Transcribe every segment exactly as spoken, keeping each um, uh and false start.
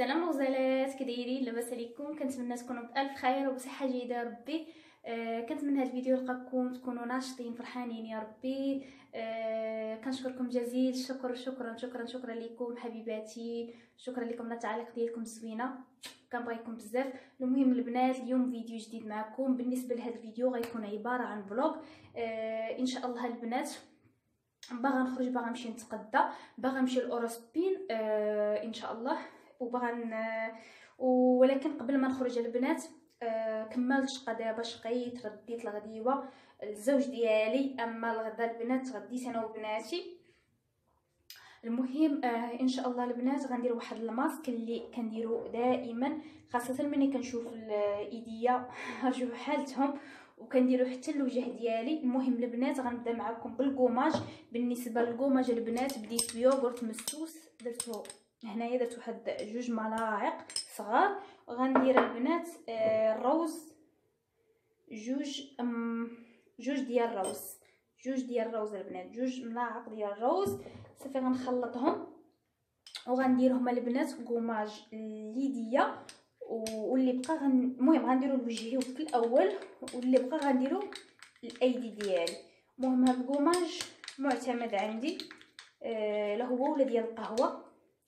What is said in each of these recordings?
السلام غزالات، كدايرين؟ لاباس عليكم؟ كنتمنى تكونوا بالف خير وبصحه جيده ربي. آه كنتمنى هذا الفيديو يلقاكم تكونوا ناشطين فرحانين يا ربي. آه كنشكركم جزيل الشكر. شكرا شكرا شكرا لكم حبيباتي، شكرا لكم على التعاليق ديالكم الزوينه، كنبغيكم بزاف. المهم البنات، اليوم فيديو جديد معكم. بالنسبه لهذا الفيديو غيكون عباره عن فلوغ. آه ان شاء الله البنات باغا نخرج، باغا نمشي نتقدى، باغا نمشي لاوروسبين آه ان شاء الله، وباغا ولكن قبل ما نخرج البنات آه كملت شقه دابا، شقيت رديت الغديوه الزوج ديالي، اما الغدا البنات غديت انا وبناتي. المهم آه ان شاء الله البنات غندير واحد الماسك اللي كنديرو دائما، خاصه ملي كنشوف الايديا رجعوا حالتهم، وكنديرو حتى الوجه ديالي. المهم البنات غنبدا معكم بالكوماج. بالنسبه للكوماج البنات بديت بيوغورت مسوس، درتو هنايا درت واحد جوج ملاعق صغار. غندير البنات آه الروز، جوج أم جوج ديال الروز، جوج ديال الروز البنات، جوج ملاعق ديال الروز. صافي غنخلطهم وغنديرهم البنات كوماج اليديه، واللي بقى غن... المهم غنديرو لوجهي في الاول، واللي بقى غنديرو الايدي ديالي. المهم هذا الكوماج معتمد عندي آه لا هو ولا ديال القهوه.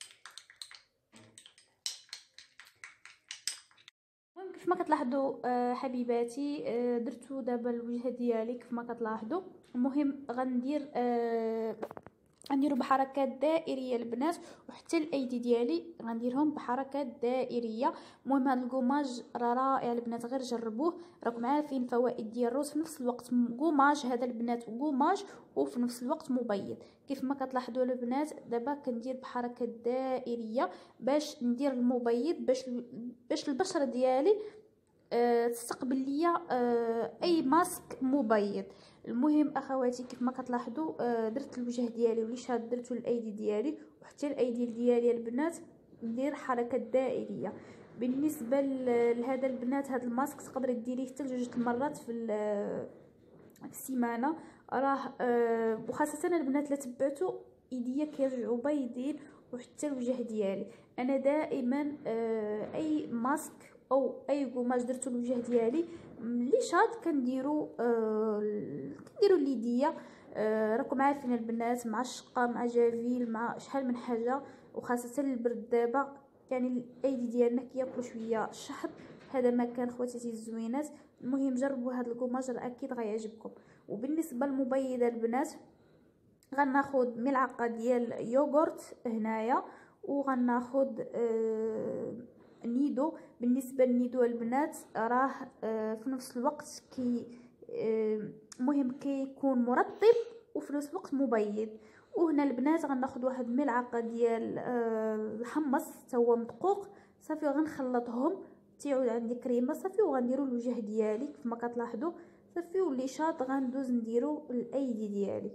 المهم كيف ما كتلاحظوا آه حبيباتي آه درتو دابا الوجه ديالي كيف ما كتلاحظوا. المهم غندير آه غنديرو بحركات دائريه البنات، وحتى الايدي ديالي غنديرهم بحركات دائريه. المهم هذا الكوماج راه رائع البنات، غير جربوه، راكم عارفين فوائد ديال الروز. في نفس الوقت كوماج هذا البنات كوماج، وفي نفس الوقت مبيض. كيف ما كتلاحظوا البنات دابا كندير بحركات دائريه باش ندير المبيض، باش باش البشره ديالي أه تستقبل ليا أه اي ماسك مبيض. المهم اخواتي كيف ما كتلاحظوا أه درت الوجه ديالي ولي شاد درتو الايدي ديالي، وحتى الايدي ديالي البنات ندير حركات دائريه. بالنسبه لهذا البنات هذا الماسك تقدري ديريه حتى لجوج المرات في في السيمانه راه أه وخاصه البنات لا تبعتو ايديا كيرجعوا بيضين، وحتى الوجه ديالي. انا دائما أه اي ماسك او اي كوماج درتو الوجه ديالي ملي شاد كنديرو آه كنديرو اليديه. آه راكم عارفين البنات مع الشقه مع جافيل مع شحال من حاجه، وخاصه البرد دابا يعني الايدي ديالنا كياكلوا شويه الشحط. هذا ما كان خواتاتي الزوينات. المهم جربوا هذا الكوماج راه اكيد غيعجبكم. وبالنسبه للمبيض البنات غناخذ ملعقه ديال يوغورت هنايا، وغناخذ آه نيدو. بالنسبه للنيدو البنات راه آه في نفس الوقت كي آه مهم كيكون مرطب وفي نفس الوقت مبيض. وهنا البنات غناخذ واحد ملعقه ديال آه الحمص حتى هو مدقوق. صافي غنخلطهم تيعود عندي كريمه صافي، وغنديروا الوجه ديالي كيف ما كتلاحظوا صافي. واللي شاط غندوز نديرو الايدي ديالي.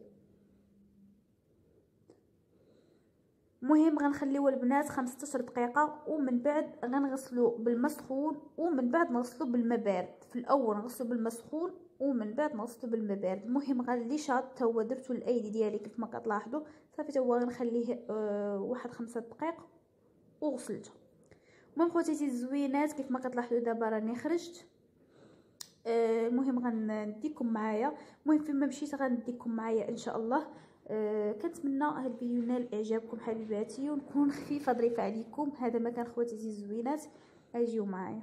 مهم غنخليو البنات خمسطاش دقيقه، ومن بعد غنغسلو بالماء سخون، ومن بعد نغسلو بالماء بارد. في الاول نغسلو بالماء سخون ومن بعد نغسلو بالماء بارد. المهم غنلي شاط تا هو درتو الايدي ديالي كيف ما كتلاحظوا صافي، تا هو غنخليه آه واحد خمسة دقائق وغسلته. المهم خواتاتي الزوينات كيف ما كتلاحظوا دابا راني خرجت. المهم آه غنديكم معايا. المهم فيما مشيت غنديكم معايا ان شاء الله. أه كنتمنى هذا الفيديو ينال اعجابكم حبيباتي، ونكون خفيفه ظريفه عليكم. هذا مكان خواتاتي الزوينات، اجيو معايا.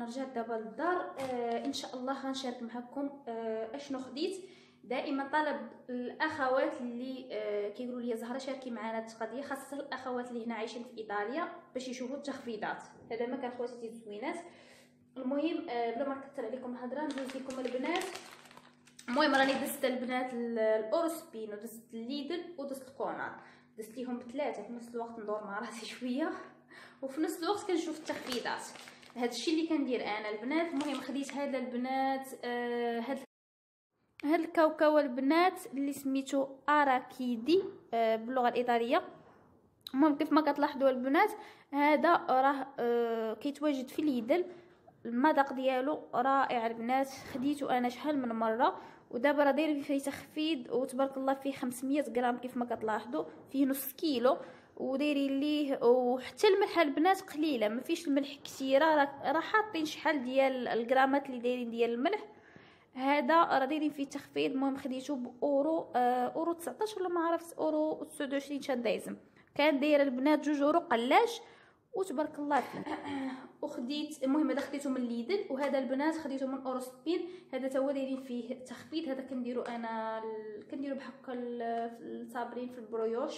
رجعت دابا للدار. آه ان شاء الله غنشارك معكم آه اشنو خديت. دائما طلب الاخوات اللي آه كيقولوا لي زهره شاركي معنا التقضيه، خاصه الاخوات اللي هنا عايشين في ايطاليا باش يشوفوا التخفيضات. هذا ما كان خواتاتي الزوينات. المهم آه بلا ما نكثر عليكم الهضره ندوز لكم البنات. المهم راني دزت البنات الاوروسبين ودزت الليدل ودزت الكونار، دزت ليهم بثلاثه في نفس الوقت، ندور مع راسي شويه وفي نفس الوقت كنشوف التخفيضات. هذا الشيء اللي كندير انا البنات. المهم خديت هذا البنات آه هاد هاد الكاوكاو البنات اللي سميتو اراكيدي آه باللغه الايطاليه. المهم كيف ما كتلاحظوا البنات هذا راه آه كيتواجد في ليدل. المذاق ديالو رائع البنات، خديته انا شحال من مره ودابا راه داير فيه تخفيض وتبارك الله فيه خمسمية غرام كيف ما كتلاحظوا، فيه نص كيلو ودايرين ليه. وحتى الملح البنات قليله، ما فيش الملح كثيره، راه حاطين شحال ديال الغرامات اللي دايرين ديال الملح. هذا راه دايرين فيه تخفيض. المهم خديته باورو آه اورو تسعطاش ولا ما عرفت اورو تسعة وعشرين شاندايزم، كان داير البنات جوج اورو قلاش وتبارك الله فيه. وخديت المهم هذا خديته من ليدل، وهذا البنات خديته من اوروسبين. هذا تا هو دايرين فيه تخفيض. هذا كنديرو انا كنديرو بحال الصابرين في البرويوش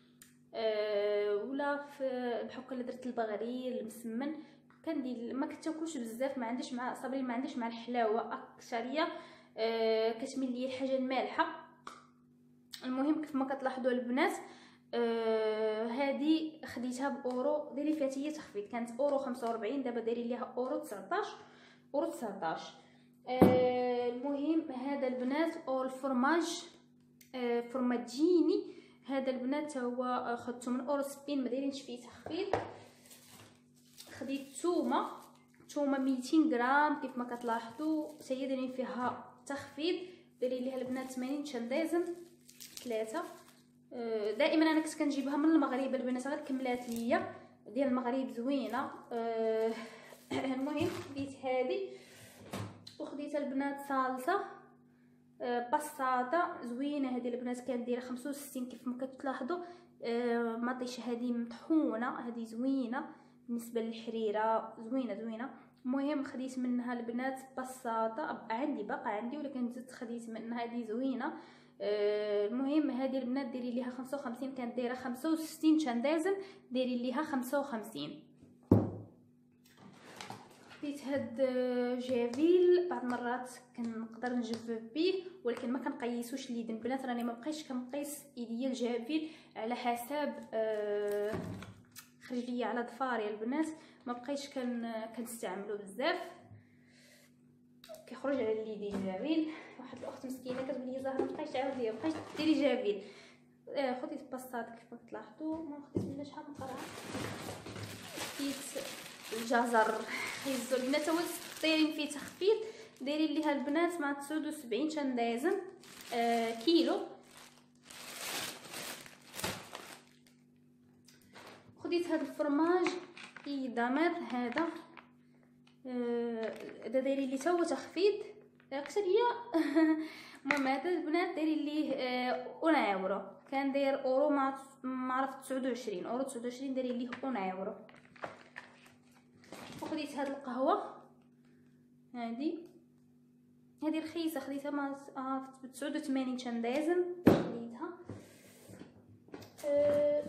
أه ولا في بحال درت البغري المسمن. كندير ما كتاكلش بزاف، ما عنديش مع صابرين، ما عنديش مع الحلاوه اكثريه أه كتميل لي الحاجه المالحه. المهم كيف ما كتلاحظوا البنات آه هذه خديتها باورو، دايرين فيها هي تخفيض، كانت اورو خمسة وأربعين دابا دايرين ليها اورو تسعطاش اورو تسعطاش. آه المهم هذا البنات او الفرماج آه فرماجيني. هذا البنات هو خدته من اوروسبين، ما دايرينش فيه تخفيض. خديت تومه تومه ميتين غرام كيف ما كتلاحظوا، حتى هي دايرين فيها تخفيض، دايرين ليها البنات ثمانين شاندايزم ثلاثه. دائما انا كنت كنجيبها من المغرب البنات، غير كملات ليا ديال المغرب زوينه. أه المهم خديت هذه وخديت البنات صالصه أه باساطا زوينه. هذه البنات كانت دايره خمسة وستين كيف ما كتلاحظوا. أه مطيشه هذه مطحونه، هذه زوينه بالنسبه للحريره، زوينه زوينه. المهم خديت منها البنات باساطا، عندي باقا عندي ولكن زدت خديت منها هذه زوينه. آه المهم هذه البنات ديري ليها خمسة وخمسين، كانت دايره خمسة وستين شاندازم، ديري ليها خمسة وخمسين. خديت هاد جافيل، بعض المرات كنقدر نجفف به ولكن ما كنقيسوش اليد البنات، راني ما بقيتش كنقيس ايديا الجافيل على حساب آه خرج ليا على ضفاري البنات، ما بقيتش كن كنستعملو بزاف، كيخرج على اليدين جافيل. واحد الاخت مسكينه كتقول لي زهره مابقايش تعاود ليا مابقايش ديري جافيل. آه خديت باسطات كيف ما كتلاحظوا، ما خديت منها شحال من قرعه. خديت الجزر خيزو البنات هو دايرين فيه تخفيض، دايرين ليها البنات مع تسعة وسبعين شاندازم آه كيلو. خديت هذا الفرماج اي دامر هذا هذا دايرين ليه تا هو تخفيض اكثريه. المهم هذا البنات دايرين ليه اون اورو، كان داير اورو مع ما عرفت تسعة وعشرين اورو تسعة وعشرين، دايرين ليه اون اورو. وخديت هاد القهوه هذه هذه رخيصه، خديتها ما عرفت ب تسعة وثمانين شاندازم خديتها. أه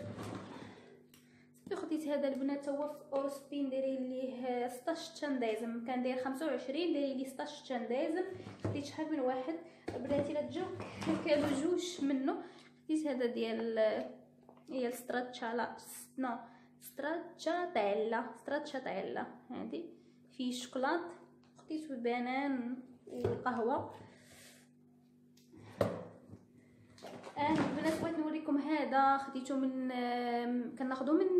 خديت هذا البنات هو في اوروسبين دايرين ليه ستاش شاندازم، كان داير خمسة وعشرين دايرين ليه ستاش شاندازم. خديت شحال من واحد البنات الا تجاو كانوا جوج منه. خديت هذا ديال هي ستراتشالا نو ستراتشاتيلا ستراتشاتيلا هذه فيه الشوكولات. خديت البنان والقهوه. انا البنات بغيت نوريكم هذا خديته من كناخذو من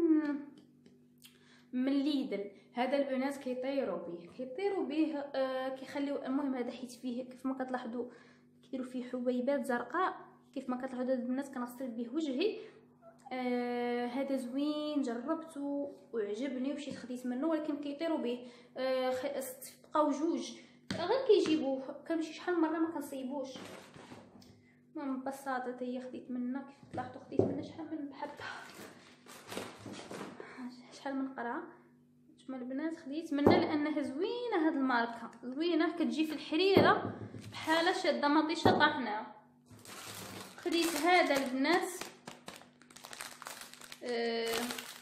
من ليدل. هذا البنات كيطيروا به كيطيروا به آه كيخليو. المهم هذا حيت فيه كيف ما كتلاحظوا كيديروا فيه حبيبات زرقاء كيف ما كتلاحظوا البنات، كنغسل به وجهي. آه هذا زوين جربته وعجبني ومشيت خديت منه، ولكن كيطيروا به آه بقاو جوج غير كيجيبوه، كنمشي شحال من مره ما كنصيبوش. المهم بساطه هي خديت منها كيف تلاحظوا، خديت منها شحال من حبه شحال من قرعه هانتوما البنات خديت منها لانها زوينه. هاد الماركه زوينه كتجي في الحريره بحال شاده مطيشه طاحناها. خديت هذا البنات أه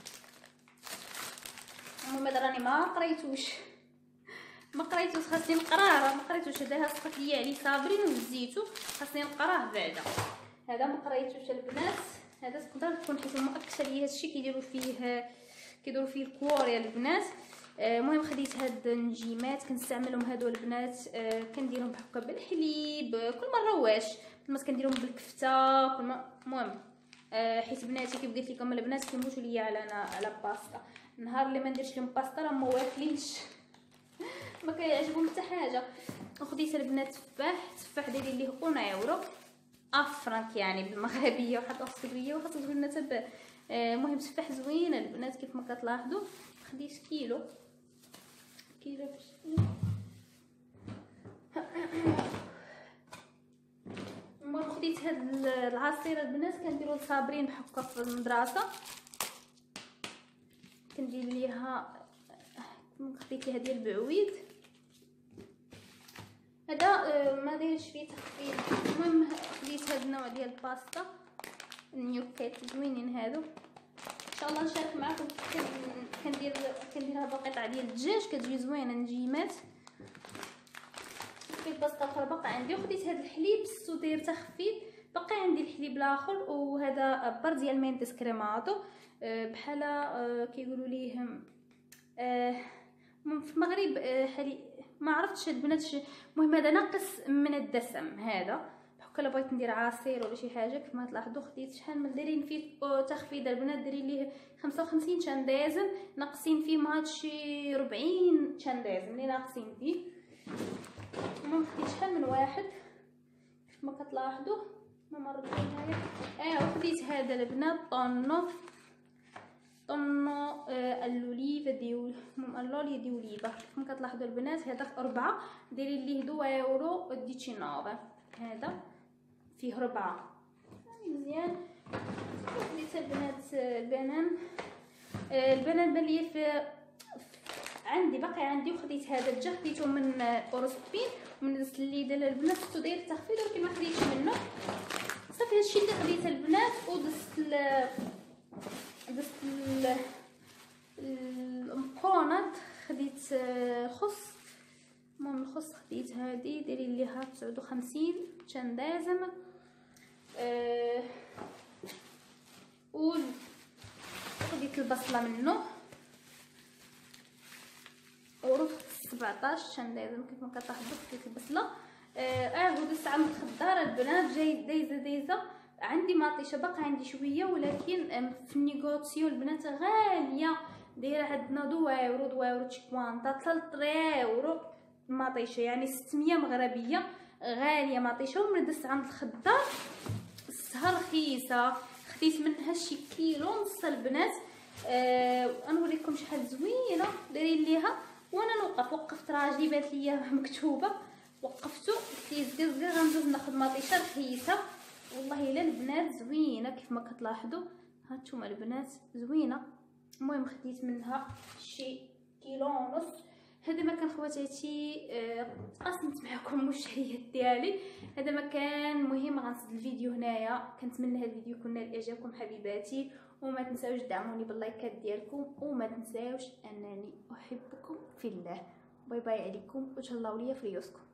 المهم هذا راني ما قريتوش ما قريتوش خاصني نقراه، ما قريتوش. هذا صفات ليا عليه صابرين وهزيتو، خاصني نقراه بعدا. هذا ما قريتوش البنات. هذا تقدر تكون حيت هما اكثر لي هادشي كيديروا فيه كيديروا فيه الكواريا البنات. المهم آه خديت هاد النجيمات كنستعملهم هادو البنات. آه كنديرهم بحكا بالحليب كل مره واش ما كنديرهم بالكفته كل ما. المهم آه حيت بناتي كيف قلت لكم البنات كيموتوا ليا على انا على باستا. النهار اللي ما نديرش لهم باستا راه ما واكلينش ما كيعجبهم حتى حاجه. وخديت البنات تفاح. تفاح دايرين ليه اون اورو افرنك يعني بالمغربيه وحتى السوريه وحتى زوينه تبع. المهم آه تفاح زوين البنات كيف ما كتلاحظوا. خديت كيلو كيلو باش المهم خديت هاد العصير البنات كنديروا صابرين بحكا في المدرسه. كندير ليها خديت ليها ديال البعويد. هذا ما دايرش فيه تخفيض. المهم خديت هاد النوع ديال الباستا النيوكيت زوينين هادو. ان شاء الله نشارك معكم كندير كنديرها بقطع ديال الدجاج كتجي زوينه نجيمات. في الباستا اخرى باقا عندي. وخديت هاد الحليب ستو داير تخفيض. باقي عندي الحليب الاخر وهذا بار ديال مينتس كريماتو بحال كيقولوا ليه في المغرب حليب ما عرفتش البنات. المهم هذا ناقص من الدسم. هذا بحكا الا بغيت ندير عصير ولا شي حاجه كيف ما تلاحظوا خديت شحال من دايرين فيه تخفيض البنات دايرين ليه خمسة وخمسين شاندازم ناقصين فيه ما هادشي ربعين شاندازم اللي ناقصين فيه. المهم خديت شحال من واحد كيف ما كتلاحظوا ما مرت هنايا. اه وخديت هذا البنات طونو طونو آه اللوليفه ديال اللولي دي اوليفا كيف ما كتلاحظوا البنات. هذا أربعة دايرين ليه دو اورو ديتشينوفا. هذا فيه ربعة مزيان. خديت البنات البنان. آه البنان بان ليا في عندي باقي عندي. وخديت هذا الجا خديته من اورسبين ومن السليده البنات ستو داير التخفيض ولكن ما خديتش منه صافي. هادشي اللي خديت البنات. ودزت دزت المكونات خديت الخص. المهم الخص خديت هادي دايرين ليها تسعة وخمسين شاندازم. أه و خديت البصله منه ورفت سبعطاش شاندازم كيف ما كتلاحظوا. خديت البصله اه ودزت عم الخضار البنات جاي دايزه دايزه. عندي مطيشه باقا عندي شويه ولكن في النيغوتسيو البنات غاليه دايره عندنا دو اورو دو اورو تشيكوانطا ثلاثة اورو مطيشه يعني ستمية مغربيه غاليه مطيشه. ومن دزت عند الخضار السهر رخيصه خديت منها شي كيلو نص البنات. آه نوريكم شحال زوينه دايرين ليها. وانا نوقف وقفت راجلي بانت ليا مكتوبه وقفتو قلت لي زقزقه غندوز ناخذ مطيشه رخيصه. والله الا البنات زوينه كيف ما كتلاحظوا. هانتوما البنات زوينه. المهم خديت منها شي كيلو ونص. هذا ما كان خواتاتي آه قسمت معكم المشتريات ديالي. هذا ما كان مهم. غنسد الفيديو هنايا. كنتمنى هذا الفيديو يكون نال اعجابكم حبيباتي. وما تنساوش دعموني باللايكات ديالكم وما تنساوش انني احبكم في الله. باي باي عليكم وتهلاو ليا في ريوسكم.